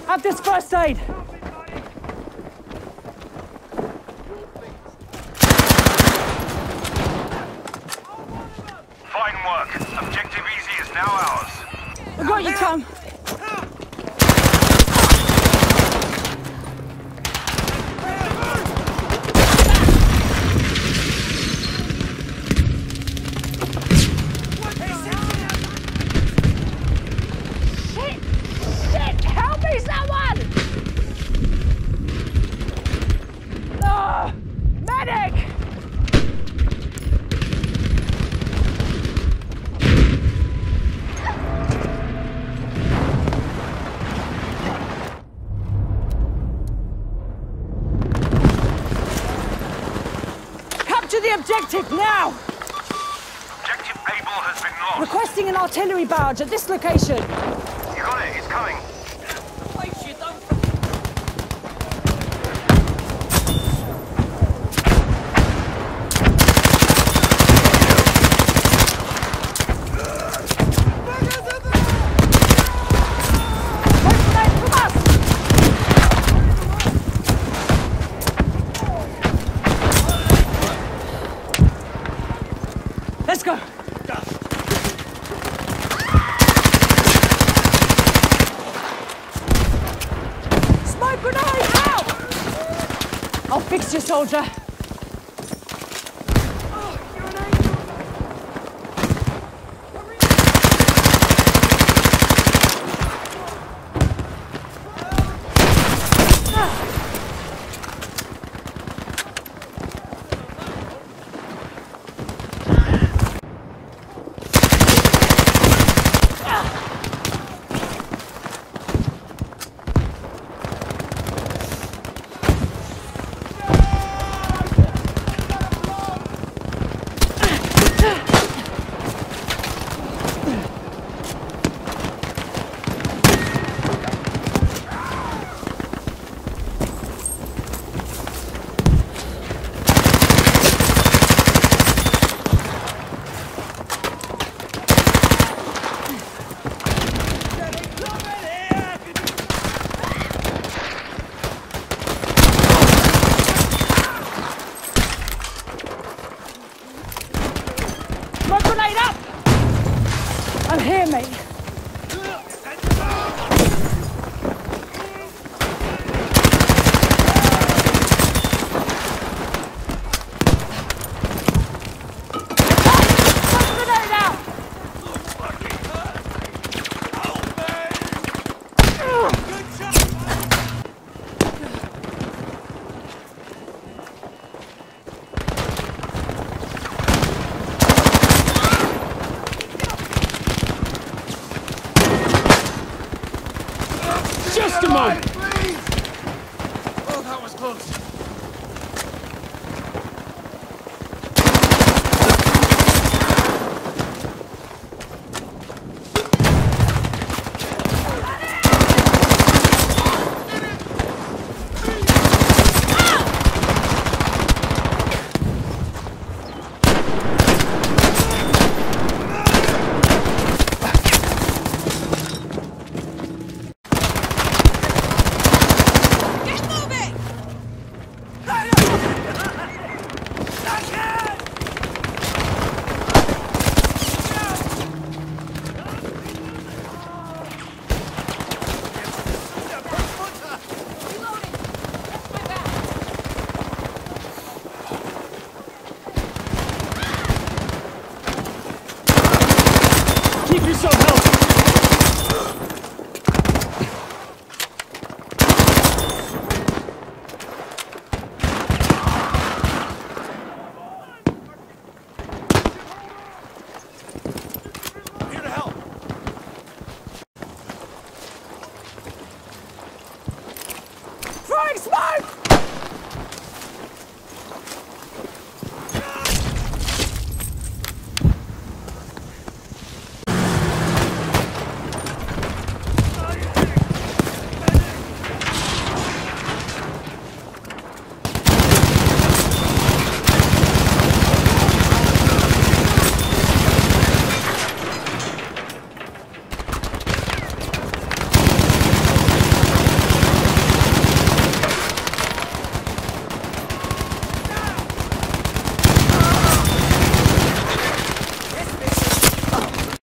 Have this first aid. Fine work. Objective easy is now ours. I got you, Tom. Shit! Help me, someone! Oh, medic! Capture the objective now! Objective Able has been lost. Requesting an artillery barrage at this location. You got it. It's coming. Let's go! Smoke grenade! Out! I'll fix you, soldier. Smoke grenade up! I'm here, mate. Smoke grenade out! Just a moment! Please! Oh, that was close. Keep yourself